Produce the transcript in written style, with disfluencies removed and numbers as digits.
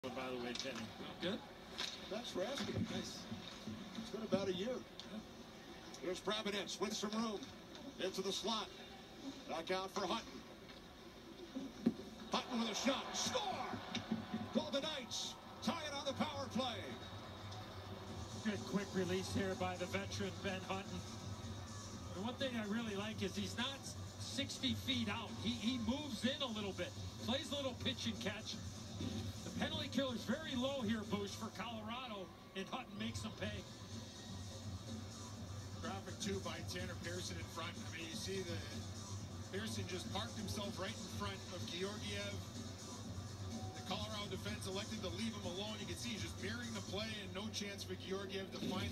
By the way, Kenny. Good. Thanks for asking. Nice. It's been about a year. Here's Providence with some room. Into the slot. Back out for Hutton. Hutton with a shot. Score! Golden Knights tie it on the power play. Good quick release here by the veteran Ben Hutton. And one thing I really like is he's not 60 feet out. He moves in a little bit. Plays a little pitch and catch. The penalty killer's very low here, Bush, for Colorado, and Hutton makes them pay. Traffic too by Tanner Pearson in front. I mean, you see the Pearson just parked himself right in front of Georgiev. The Colorado defense elected to leave him alone. You can see he's just mirroring the play and no chance for Georgiev to find